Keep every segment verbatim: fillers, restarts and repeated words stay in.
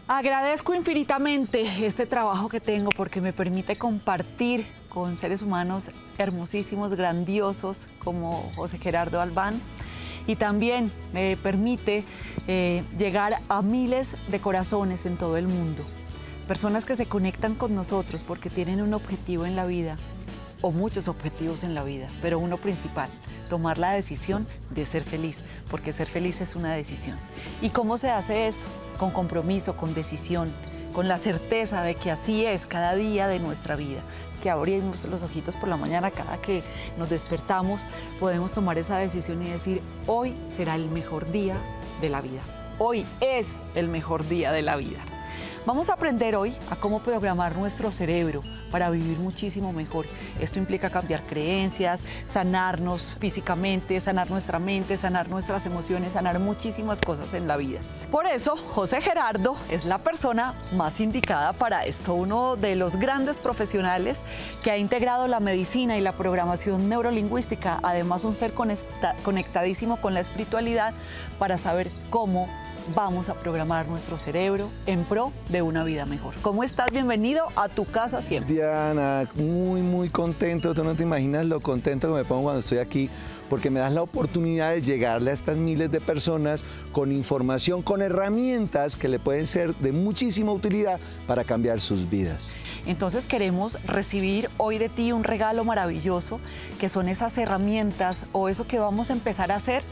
Agradezco infinitamente este trabajo que tengo porque me permite compartir con seres humanos hermosísimos, grandiosos como José Gerardo Albán, y también me permite eh, llegar a miles de corazones en todo el mundo. Personas que se conectan con nosotros porque tienen un objetivo en la vida, o muchos objetivos en la vida, pero uno principal, tomar la decisión de ser feliz, porque ser feliz es una decisión. ¿Y cómo se hace eso? Con compromiso, con decisión, con la certeza de que así es cada día de nuestra vida, que abrimos los ojitos por la mañana, cada que nos despertamos, podemos tomar esa decisión y decir, hoy será el mejor día de la vida. Hoy es el mejor día de la vida. Vamos a aprender hoy a cómo programar nuestro cerebro para vivir muchísimo mejor. Esto implica cambiar creencias, sanarnos físicamente, sanar nuestra mente, sanar nuestras emociones, sanar muchísimas cosas en la vida. Por eso, José Gerardo es la persona más indicada para esto, uno de los grandes profesionales que ha integrado la medicina y la programación neurolingüística, además un ser conectadísimo con la espiritualidad para saber cómo vamos a programar nuestro cerebro en pro de una vida mejor. ¿Cómo estás? Bienvenido a tu casa siempre. Diana, muy, muy contento. Tú no te imaginas lo contento que me pongo cuando estoy aquí, porque me das la oportunidad de llegarle a estas miles de personas con información, con herramientas que le pueden ser de muchísima utilidad para cambiar sus vidas. Entonces queremos recibir hoy de ti un regalo maravilloso, que son esas herramientas o eso que vamos a empezar a hacer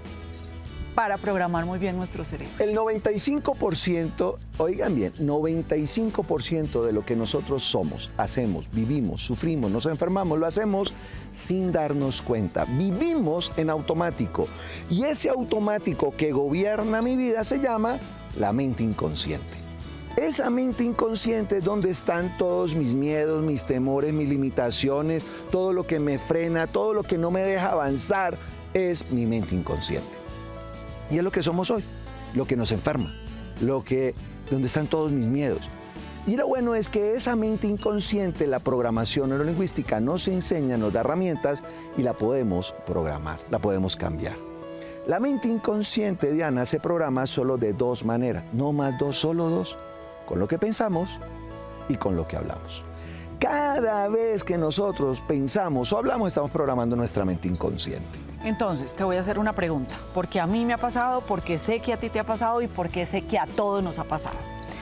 para programar muy bien nuestro cerebro. El noventa y cinco por ciento, oigan bien, noventa y cinco por ciento de lo que nosotros somos, hacemos, vivimos, sufrimos, nos enfermamos, lo hacemos sin darnos cuenta. Vivimos en automático. Y ese automático que gobierna mi vida se llama la mente inconsciente. Esa mente inconsciente es donde están todos mis miedos, mis temores, mis limitaciones, todo lo que me frena, todo lo que no me deja avanzar, es mi mente inconsciente. Y es lo que somos hoy, lo que nos enferma, lo que, donde están todos mis miedos. Y lo bueno es que esa mente inconsciente, la programación neurolingüística nos enseña, nos da herramientas y la podemos programar, la podemos cambiar. La mente inconsciente, Diana, se programa solo de dos maneras, no más dos, solo dos, con lo que pensamos y con lo que hablamos. Cada vez que nosotros pensamos o hablamos, estamos programando nuestra mente inconsciente. Entonces, te voy a hacer una pregunta, porque a mí me ha pasado, porque sé que a ti te ha pasado y porque sé que a todos nos ha pasado.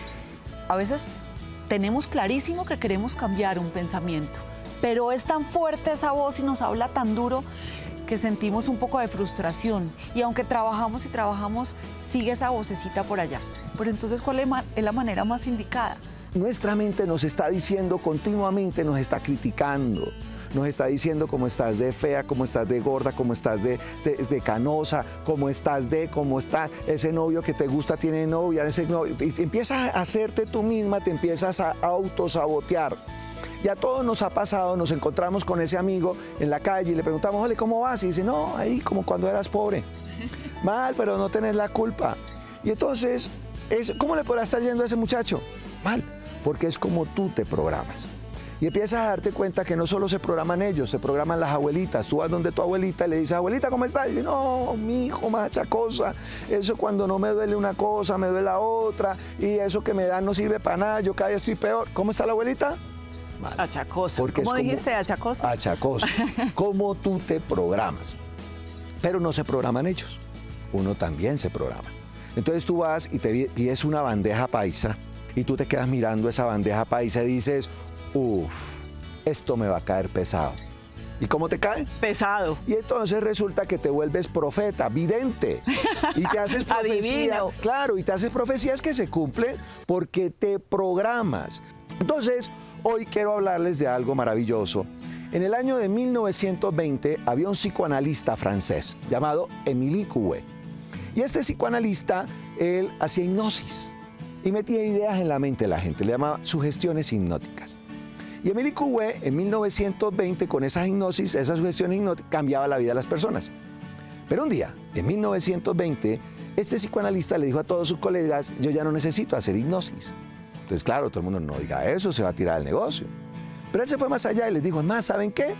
A veces tenemos clarísimo que queremos cambiar un pensamiento, pero es tan fuerte esa voz y nos habla tan duro que sentimos un poco de frustración. Y aunque trabajamos y trabajamos, sigue esa vocecita por allá. Pero entonces, ¿cuál es la manera más indicada? Nuestra mente nos está diciendo continuamente, nos está criticando. Nos está diciendo cómo estás de fea, cómo estás de gorda, cómo estás de, de, de canosa, cómo estás de, cómo está ese novio que te gusta, tiene novia, ese novio. Y empiezas a hacerte tú misma, te empiezas a autosabotear. Y a todos nos ha pasado, nos encontramos con ese amigo en la calle y le preguntamos, oye, ¿cómo vas? Y dice, no, ahí como cuando eras pobre. Mal, pero no tenés la culpa. Y entonces, es, ¿cómo le podrá estar yendo a ese muchacho? Mal, porque es como tú te programas. Y empiezas a darte cuenta que no solo se programan ellos, se programan las abuelitas. Tú vas donde tu abuelita y le dices, abuelita, ¿cómo estás? Y dice, no, mi hijo, macha cosa. Eso cuando no me duele una cosa, me duele la otra. Y eso que me dan no sirve para nada, yo cada día estoy peor. ¿Cómo está la abuelita? Mal. Achacosa. Porque ¿Cómo dijiste, como, achacosa? Achacosa. Cómo tú te programas. Pero no se programan ellos. Uno también se programa. Entonces tú vas y te pides una bandeja paisa y tú te quedas mirando esa bandeja paisa y dices, uf, esto me va a caer pesado. ¿Y cómo te cae? Pesado. Y entonces resulta que te vuelves profeta, vidente. Y te haces profecías. Claro, y te haces profecías que se cumplen porque te programas. Entonces, hoy quiero hablarles de algo maravilloso. En el año de mil novecientos veinte había un psicoanalista francés llamado Émile Coué. Y este psicoanalista, él hacía hipnosis y metía ideas en la mente de la gente. Le llamaba sugestiones hipnóticas. Y Émile Coué, en mil novecientos veinte, con esas hipnosis, esas sugestiones hipnóticas, cambiaba la vida de las personas. Pero un día, en mil novecientos veinte, este psicoanalista le dijo a todos sus colegas, yo ya no necesito hacer hipnosis. Entonces, claro, todo el mundo no diga eso, se va a tirar el negocio. Pero él se fue más allá y les dijo, es más, ¿saben qué?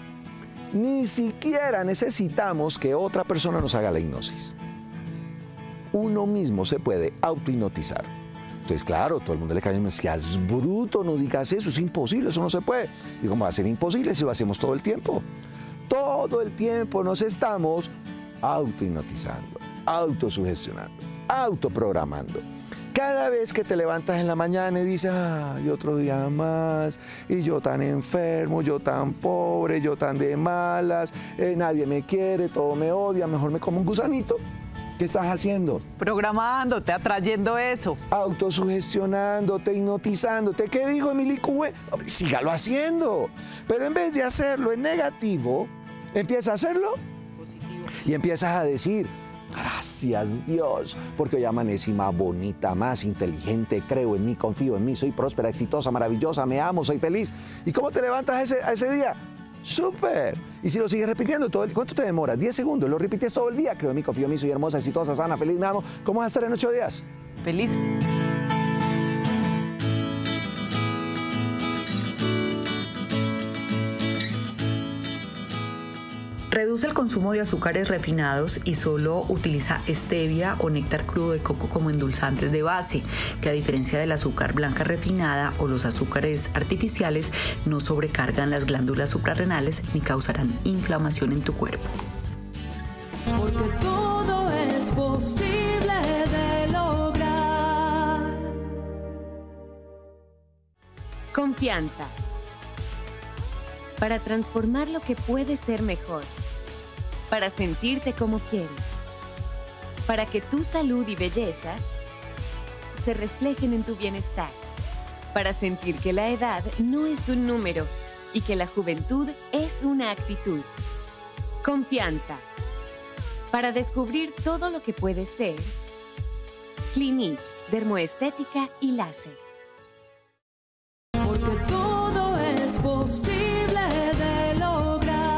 Ni siquiera necesitamos que otra persona nos haga la hipnosis. Uno mismo se puede autohipnotizar. Entonces, claro, todo el mundo le cae y me decía, es bruto, no digas eso, es imposible, eso no se puede. Y ¿cómo va a ser imposible si lo hacemos todo el tiempo? Todo el tiempo nos estamos autohipnotizando, autosugestionando, autoprogramando. Cada vez que te levantas en la mañana y dices, ay, otro día más, y yo tan enfermo, yo tan pobre, yo tan de malas, eh, nadie me quiere, todo me odia, mejor me como un gusanito. ¿Qué estás haciendo? Programándote, atrayendo eso. Autosugestionándote, hipnotizándote. ¿Qué dijo Emily Cue? Sígalo haciendo. Pero en vez de hacerlo en negativo, empieza a hacerlo positivo. Y empiezas a decir, gracias Dios, porque hoy amanecí más bonita, más inteligente, creo en mí, confío en mí, soy próspera, exitosa, maravillosa, me amo, soy feliz. ¿Y cómo te levantas ese, a ese día? ¡Súper! Y si lo sigues repitiendo todo el día, ¿cuánto te demoras? diez segundos, lo repites todo el día. Creo en mí, confío en mí, soy hermosa, exitosa, sana, feliz, me amo. ¿Cómo vas a estar en ocho días? Feliz. Reduce el consumo de azúcares refinados y solo utiliza stevia o néctar crudo de coco como endulzantes de base, que a diferencia del azúcar blanca refinada o los azúcares artificiales, no sobrecargan las glándulas suprarrenales ni causarán inflamación en tu cuerpo. Porque todo es posible de lograr. Confianza. Para transformar lo que puede ser mejor. Para sentirte como quieres. Para que tu salud y belleza se reflejen en tu bienestar. Para sentir que la edad no es un número y que la juventud es una actitud. Confianza. Para descubrir todo lo que puede ser. Clinique, dermoestética y láser. Porque todo es posible de lograr.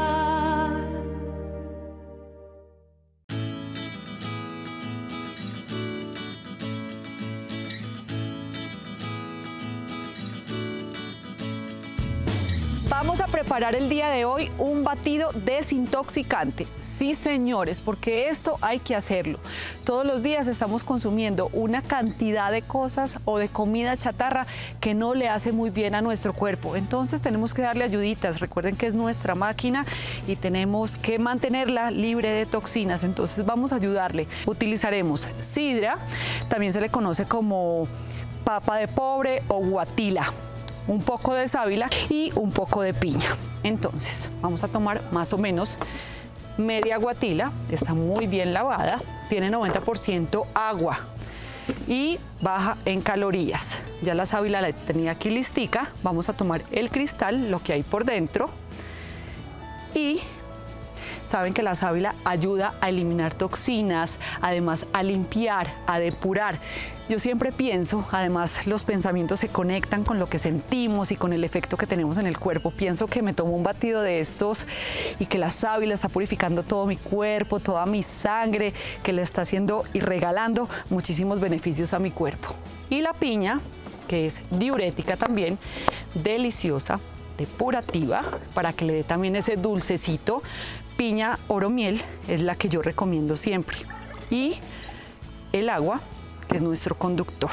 Vamos a preparar el día de hoy un batido desintoxicante. Sí, señores, porque esto hay que hacerlo. Todos los días estamos consumiendo una cantidad de cosas o de comida chatarra que no le hace muy bien a nuestro cuerpo. Entonces tenemos que darle ayuditas. Recuerden que es nuestra máquina y tenemos que mantenerla libre de toxinas. Entonces vamos a ayudarle. Utilizaremos sidra, también se le conoce como papa de pobre o guatila, un poco de sábila y un poco de piña. Entonces vamos a tomar más o menos media guatila, está muy bien lavada, tiene noventa por ciento agua y baja en calorías. Ya la sábila la tenía aquí listica. Vamos a tomar el cristal, lo que hay por dentro, y saben que la sábila ayuda a eliminar toxinas, además a limpiar, a depurar. Yo siempre pienso, además los pensamientos se conectan con lo que sentimos y con el efecto que tenemos en el cuerpo. Pienso que me tomo un batido de estos y que la sábila está purificando todo mi cuerpo, toda mi sangre, que le está haciendo y regalando muchísimos beneficios a mi cuerpo. Y la piña, que es diurética también, deliciosa, depurativa, para que le dé también ese dulcecito. Piña oro miel es la que yo recomiendo siempre. Y el agua, que es nuestro conductor.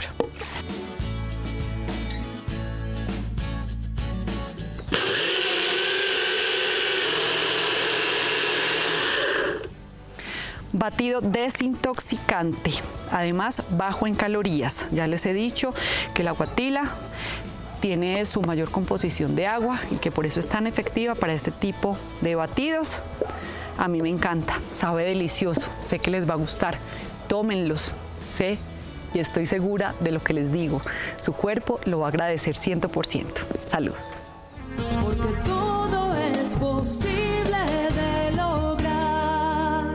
Batido desintoxicante, además bajo en calorías. Ya les he dicho que la guatila tiene su mayor composición de agua y que por eso es tan efectiva para este tipo de batidos. A mí me encanta, sabe delicioso, sé que les va a gustar. Tómenlos, sé y estoy segura de lo que les digo. Su cuerpo lo va a agradecer cien por ciento. Salud. Porque todo es posible de lograr.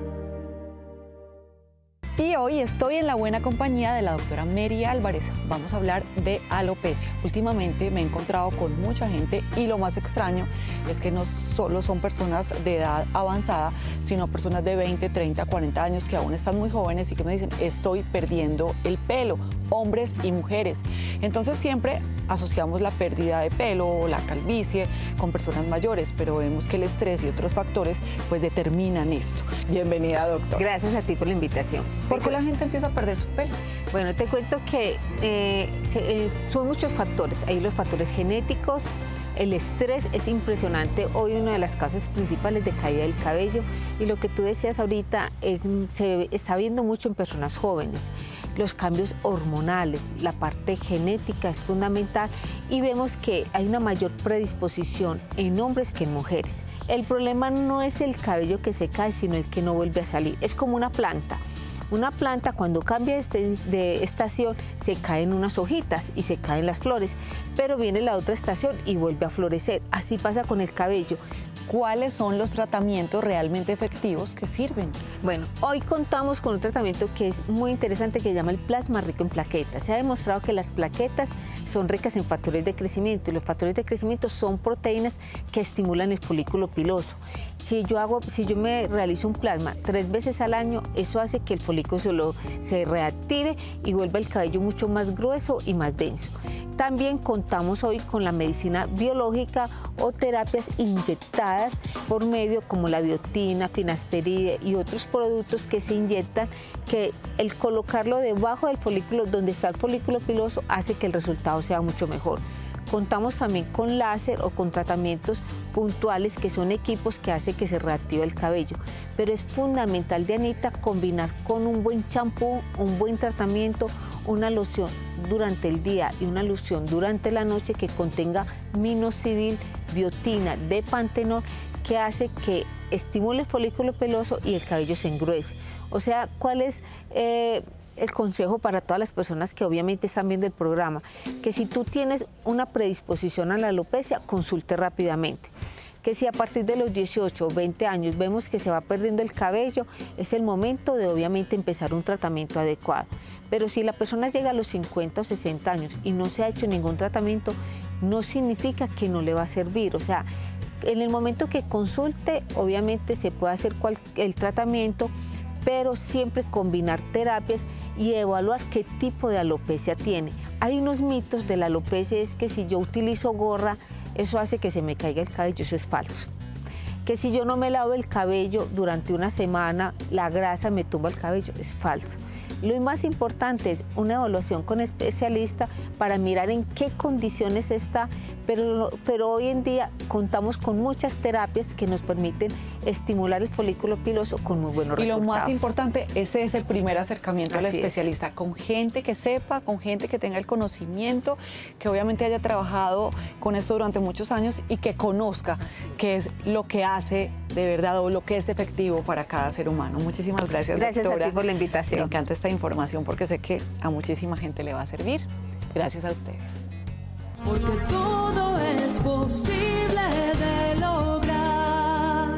Y hoy estoy en la buena compañía de la doctora Mary Álvarez. Vamos a hablar de alopecia. Últimamente me he encontrado con mucha gente y lo más extraño es que no solo son personas de edad avanzada, sino personas de veinte, treinta, cuarenta años que aún están muy jóvenes y que me dicen, estoy perdiendo el pelo. hombres y mujeres. Entonces siempre asociamos la pérdida de pelo o la calvicie con personas mayores, pero vemos que el estrés y otros factores pues determinan esto. Bienvenida, doctora. Gracias a ti por la invitación. ¿Por qué la gente empieza a perder su pelo? Bueno, te cuento que eh, se, eh, son muchos factores. Hay los factores genéticos. El estrés es impresionante, hoy una de las causas principales de caída del cabello, y lo que tú decías ahorita es, se está viendo mucho en personas jóvenes. Los cambios hormonales, la parte genética es fundamental, y vemos que hay una mayor predisposición en hombres que en mujeres. El problema no es el cabello que se cae, sino el que no vuelve a salir. Es como una planta. Una planta cuando cambia de estación se caen unas hojitas y se caen las flores, pero viene la otra estación y vuelve a florecer. Así pasa con el cabello. ¿Cuáles son los tratamientos realmente efectivos que sirven? Bueno, hoy contamos con un tratamiento que es muy interesante que se llama el plasma rico en plaquetas. Se ha demostrado que las plaquetas son ricas en factores de crecimiento y los factores de crecimiento son proteínas que estimulan el folículo piloso. Si yo, hago, si yo me realizo un plasma tres veces al año, eso hace que el folículo solo se reactive y vuelva el cabello mucho más grueso y más denso. También contamos hoy con la medicina biológica o terapias inyectadas por medio como la biotina, finasteride y otros productos que se inyectan, que el colocarlo debajo del folículo donde está el folículo piloso hace que el resultado sea mucho mejor. Contamos también con láser o con tratamientos puntuales, que son equipos que hacen que se reactive el cabello. Pero es fundamental, Dianita, combinar con un buen champú, un buen tratamiento, una loción durante el día y una loción durante la noche que contenga minoxidil, biotina, depantenol, que hace que estimule el folículo peloso y el cabello se engruese. O sea, ¿cuál es eh, el consejo para todas las personas que obviamente están viendo el programa? Que si tú tienes una predisposición a la alopecia, consulte rápidamente. Que si a partir de los dieciocho o veinte años vemos que se va perdiendo el cabello, es el momento de obviamente empezar un tratamiento adecuado. Pero si la persona llega a los cincuenta o sesenta años y no se ha hecho ningún tratamiento, no significa que no le va a servir. O sea, en el momento que consulte, obviamente se puede hacer cual, el tratamiento, pero siempre combinar terapias y evaluar qué tipo de alopecia tiene. Hay unos mitos de la alopecia, es que si yo utilizo gorra, eso hace que se me caiga el cabello. Eso es falso. Que si yo no me lavo el cabello durante una semana, la grasa me tumba el cabello, es falso. Lo más importante es una evaluación con especialista para mirar en qué condiciones está, pero, pero hoy en día contamos con muchas terapias que nos permiten estimular el folículo piloso con muy buenos resultados. Y lo más importante, ese es el primer acercamiento al Así especialista, es. con gente que sepa, con gente que tenga el conocimiento, que obviamente haya trabajado con esto durante muchos años y que conozca qué es lo que hace de verdad o lo que es efectivo para cada ser humano. Muchísimas gracias, Gracias doctora. a ti por la invitación. Me encanta esta información porque sé que a muchísima gente le va a servir. Gracias a ustedes. Porque todo es posible de lograr.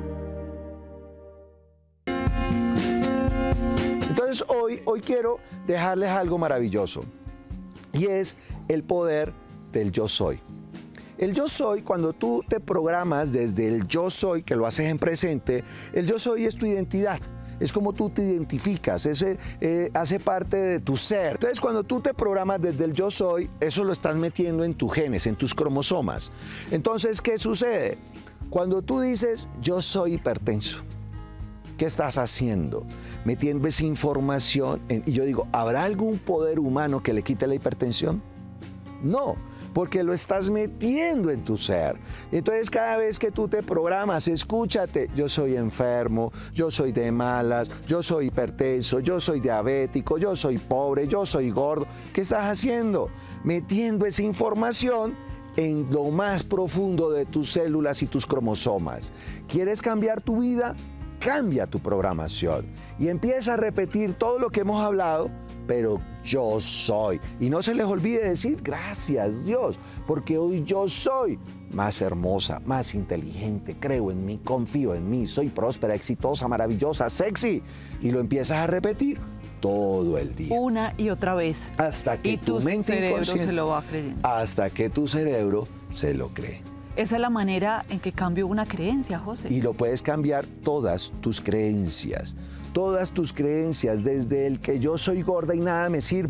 Entonces hoy, hoy quiero dejarles algo maravilloso, y es el poder del yo soy. El yo soy, cuando tú te programas desde el yo soy, que lo haces en presente, el yo soy es tu identidad. Es como tú te identificas, ese eh, hace parte de tu ser. Entonces, cuando tú te programas desde el yo soy, eso lo estás metiendo en tus genes, en tus cromosomas. Entonces, ¿qué sucede? Cuando tú dices, yo soy hipertenso, ¿qué estás haciendo? Metiendo esa información en, y yo digo, ¿habrá algún poder humano que le quite la hipertensión? No, porque lo estás metiendo en tu ser. Entonces, cada vez que tú te programas, escúchate, yo soy enfermo, yo soy de malas, yo soy hipertenso, yo soy diabético, yo soy pobre, yo soy gordo. ¿Qué estás haciendo? Metiendo esa información en lo más profundo de tus células y tus cromosomas. ¿Quieres cambiar tu vida? Cambia tu programación y empieza a repetir todo lo que hemos hablado, pero yo soy. Y no se les olvide decir gracias, Dios, porque hoy yo soy más hermosa, más inteligente, creo en mí, confío en mí, soy próspera, exitosa, maravillosa, sexy. Y lo empiezas a repetir todo el día. Una y otra vez. Hasta que y tu, tu mente cerebro inconsciente, se lo va creyendo. hasta que tu cerebro se lo cree. Esa es la manera en que cambio una creencia, José. Y lo puedes cambiar todas tus creencias. Todas tus creencias, desde el que yo soy gorda y nada me sirve.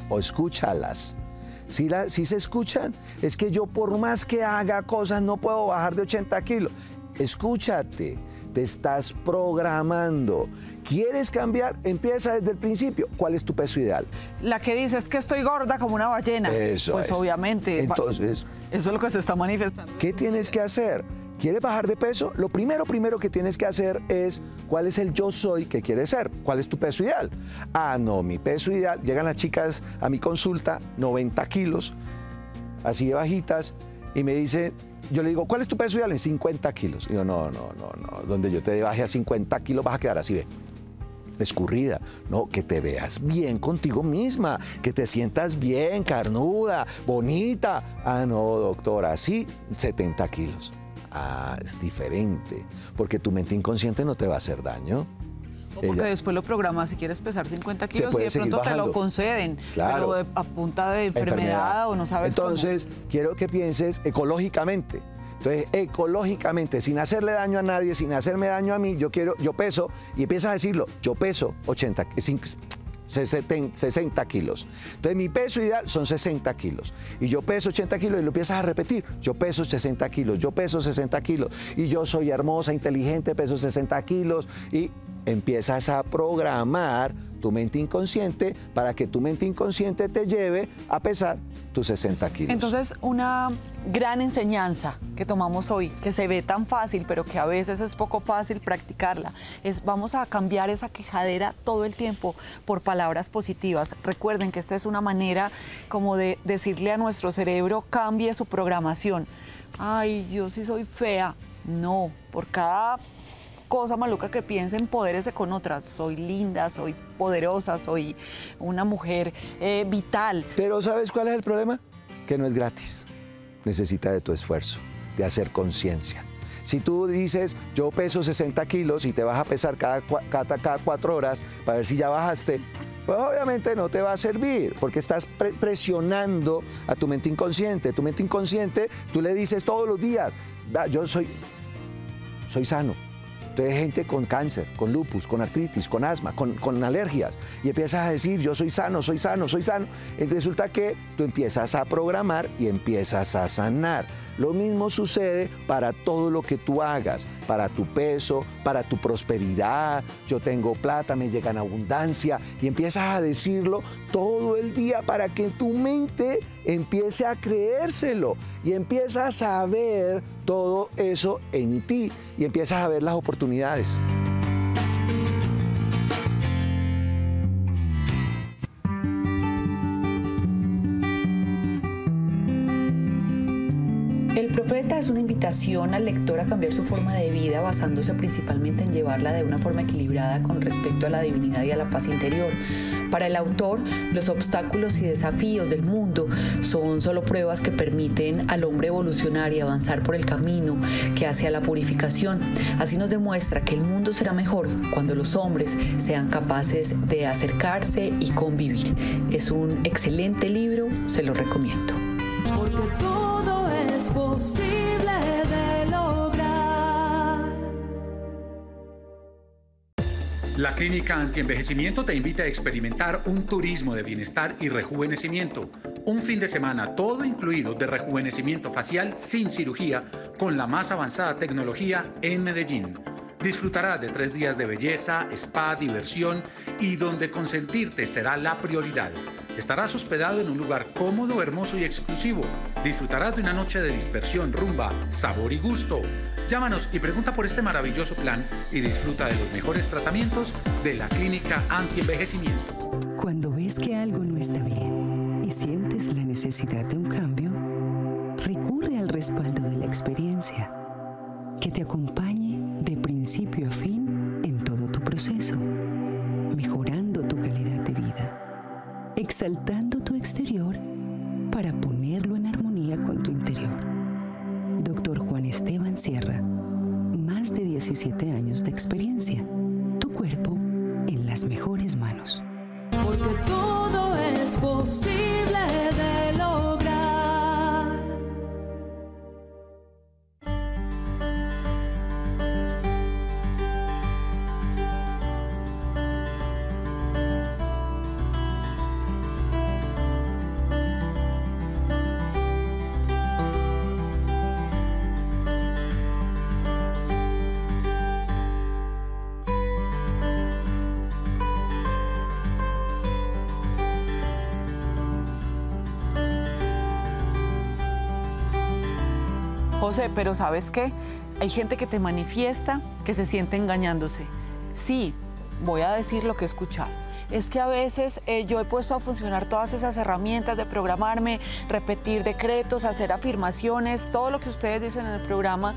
o escúchalas. Si, la, si se escuchan, es que yo por más que haga cosas no puedo bajar de ochenta kilos. Escúchate, te estás programando. ¿Quieres cambiar? Empieza desde el principio. ¿Cuál es tu peso ideal? La que dice es que estoy gorda como una ballena. Eso Pues es. obviamente. Entonces, eso es lo que se está manifestando. ¿qué tienes que hacer? ¿Quieres bajar de peso? Lo primero, primero que tienes que hacer es cuál es el yo soy que quieres ser. ¿Cuál es tu peso ideal? Ah, no, mi peso ideal. Llegan las chicas a mi consulta, noventa kilos, así de bajitas, y me dicen, yo le digo, ¿cuál es tu peso ideal? En cincuenta kilos. Y yo, no, no, no, no. Donde yo te baje a cincuenta kilos vas a quedar así, ve. Escurrida, no, que te veas bien contigo misma, que te sientas bien, carnuda, bonita. Ah, no, doctora, así, setenta kilos. Ah, es diferente, porque tu mente inconsciente no te va a hacer daño. O porque Ella, después lo programas si quieres pesar cincuenta kilos y de puedes seguir pronto te bajando. lo conceden, Claro. pero de- a punta de enfermedad, o no sabes Entonces, cómo. quiero que pienses ecológicamente. Entonces, ecológicamente, sin hacerle daño a nadie, sin hacerme daño a mí, yo quiero, yo peso, y empiezas a decirlo, yo peso ochenta, sesenta kilos. Entonces, mi peso ideal son sesenta kilos. Y yo peso ochenta kilos y lo empiezas a repetir. Yo peso sesenta kilos, yo peso sesenta kilos. Y yo soy hermosa, inteligente, peso sesenta kilos. Y empiezas a programar tu mente inconsciente para que tu mente inconsciente te lleve a pesar tus sesenta kilos. Entonces, una gran enseñanza que tomamos hoy, que se ve tan fácil, pero que a veces es poco fácil practicarla, es vamos a cambiar esa quejadera todo el tiempo por palabras positivas. Recuerden que esta es una manera como de decirle a nuestro cerebro, cambie su programación. Ay, yo sí soy fea. No, por cada cosa maluca que piense, empodérese con otras. Soy linda, soy poderosa, soy una mujer eh, vital. Pero ¿sabes cuál es el problema? Que no es gratis. Necesita de tu esfuerzo, de hacer conciencia. Si tú dices, yo peso sesenta kilos y te vas a pesar cada, cada, cada cuatro horas para ver si ya bajaste, pues obviamente no te va a servir, porque estás pre presionando a tu mente inconsciente. Tu mente inconsciente, tú le dices todos los días, yo soy, soy sano. Entonces, gente con cáncer, con lupus, con artritis, con asma, con, con alergias, y empiezas a decir, yo soy sano, soy sano, soy sano. Y resulta que tú empiezas a programar y empiezas a sanar. Lo mismo sucede para todo lo que tú hagas, para tu peso, para tu prosperidad. Yo tengo plata, me llega en abundancia, y empiezas a decirlo todo el día para que tu mente empiece a creérselo y empiezas a ver todo eso en ti y empiezas a ver las oportunidades. El Profeta es una invitación al lector a cambiar su forma de vida basándose principalmente en llevarla de una forma equilibrada con respecto a la divinidad y a la paz interior. Para el autor, los obstáculos y desafíos del mundo son solo pruebas que permiten al hombre evolucionar y avanzar por el camino que hace a la purificación. Así nos demuestra que el mundo será mejor cuando los hombres sean capaces de acercarse y convivir. Es un excelente libro, se lo recomiendo. Porque todo es posible de lograr. La Clínica Antienvejecimiento te invita a experimentar un turismo de bienestar y rejuvenecimiento. Un fin de semana todo incluido de rejuvenecimiento facial sin cirugía con la más avanzada tecnología en Medellín. Disfrutarás de tres días de belleza, spa, diversión y donde consentirte será la prioridad. Estarás hospedado en un lugar cómodo, hermoso y exclusivo. Disfrutarás de una noche de dispersión, rumba, sabor y gusto. Llámanos y pregunta por este maravilloso plan y disfruta de los mejores tratamientos de la Clínica Antienvejecimiento. Cuando ves que algo no está bien y sientes la necesidad de un cambio, recurre al respaldo de la experiencia, que te acompañe de principio a fin en todo tu proceso, mejorando tu calidad de vida, exaltando tu exterior para ponerlo en armonía con tu interior. Doctor Juan Esteban Sierra, más de diecisiete años de experiencia, tu cuerpo en las mejores manos. Porque todo es posible de lograr. José, pero ¿sabes qué? Hay gente que te manifiesta que se siente engañándose. Sí, voy a decir lo que he escuchado. Es que a veces eh, yo he puesto a funcionar todas esas herramientas de programarme, repetir decretos, hacer afirmaciones, todo lo que ustedes dicen en el programa,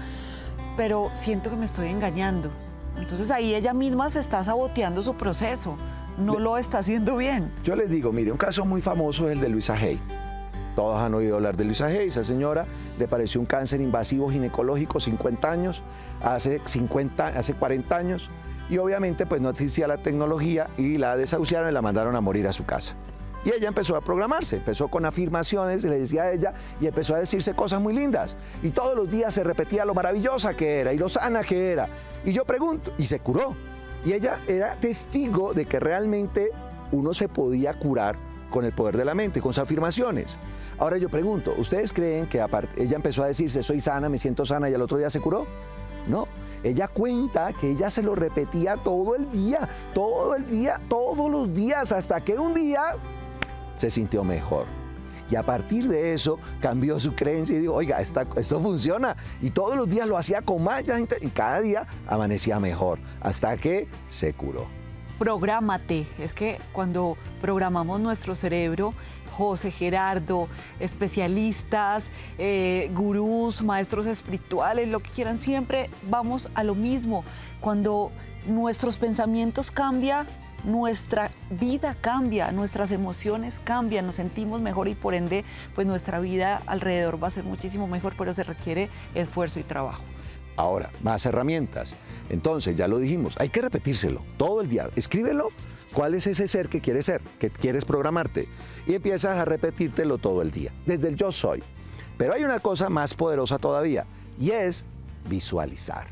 pero siento que me estoy engañando. Entonces ahí ella misma se está saboteando su proceso, no lo está haciendo bien. Yo les digo, mire, un caso muy famoso es el de Luisa Hay. Todos han oído hablar de Luisa Hay. Esa señora le pareció un cáncer invasivo ginecológico, cincuenta años, hace, cincuenta, hace cuarenta años. Y obviamente pues no existía la tecnología y la desahuciaron y la mandaron a morir a su casa. Y ella empezó a programarse, empezó con afirmaciones, le decía a ella, y empezó a decirse cosas muy lindas. Y todos los días se repetía lo maravillosa que era y lo sana que era. Y yo pregunto, y se curó. Y ella era testigo de que realmente uno se podía curar con el poder de la mente, con sus afirmaciones. Ahora yo pregunto, ¿ustedes creen que aparte, ella empezó a decirse, soy sana, me siento sana, y al otro día se curó? No. Ella cuenta que ella se lo repetía todo el día, todo el día, todos los días, hasta que un día se sintió mejor. Y a partir de eso cambió su creencia y dijo, oiga, esta, esto funciona. Y todos los días lo hacía con más gente y cada día amanecía mejor, hasta que se curó. Prográmate. Es que cuando programamos nuestro cerebro, José, Gerardo, especialistas, eh, gurús, maestros espirituales, lo que quieran, siempre vamos a lo mismo. Cuando nuestros pensamientos cambian, nuestra vida cambia, nuestras emociones cambian, nos sentimos mejor y por ende, pues nuestra vida alrededor va a ser muchísimo mejor, pero se requiere esfuerzo y trabajo. Ahora, más herramientas. Entonces, ya lo dijimos, hay que repetírselo todo el día. Escríbelo, cuál es ese ser que quieres ser, que quieres programarte. Y empiezas a repetírtelo todo el día, desde el yo soy. Pero hay una cosa más poderosa todavía, y es visualizar.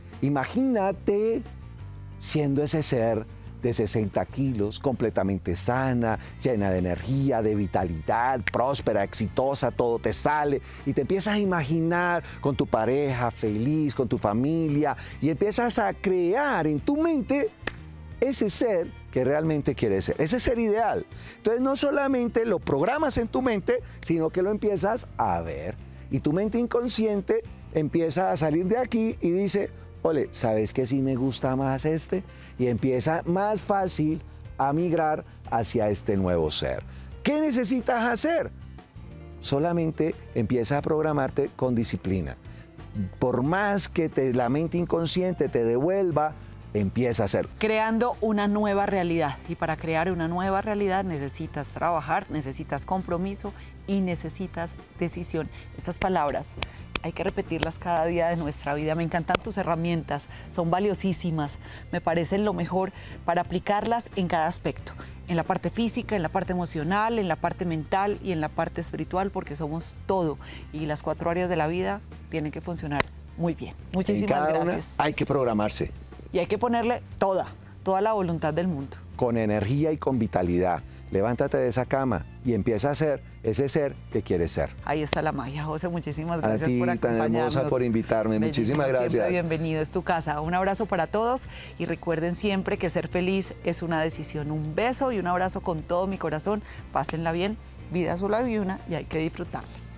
Imagínate siendo ese ser de sesenta kilos, completamente sana, llena de energía, de vitalidad, próspera, exitosa, todo te sale y te empiezas a imaginar con tu pareja, feliz, con tu familia y empiezas a crear en tu mente ese ser que realmente quieres ser, ese ser ideal. Entonces no solamente lo programas en tu mente, sino que lo empiezas a ver y tu mente inconsciente empieza a salir de aquí y dice, ole, ¿sabes qué sí me gusta más este? Y empieza más fácil a migrar hacia este nuevo ser. ¿Qué necesitas hacer? Solamente empieza a programarte con disciplina. Por más que te, la mente inconsciente te devuelva, empieza a hacer. Creando una nueva realidad. Y para crear una nueva realidad necesitas trabajar, necesitas compromiso y necesitas decisión. Estas palabras hay que repetirlas cada día de nuestra vida. Me encantan tus herramientas, son valiosísimas. Me parecen lo mejor para aplicarlas en cada aspecto. En la parte física, en la parte emocional, en la parte mental y en la parte espiritual, porque somos todo. Y las cuatro áreas de la vida tienen que funcionar muy bien. Muchísimas en cada gracias. Una hay que programarse. Y hay que ponerle toda, toda la voluntad del mundo. Con energía y con vitalidad. Levántate de esa cama y empieza a ser ese ser que quieres ser. Ahí está la magia, José. Muchísimas gracias a ti, por acompañarnos. Tan hermosa, por invitarme. Bellísimo, muchísimas gracias. Siempre bienvenido, es tu casa. Un abrazo para todos y recuerden siempre que ser feliz es una decisión. Un beso y un abrazo con todo mi corazón. Pásenla bien. Vida solo hay una y hay que disfrutarla.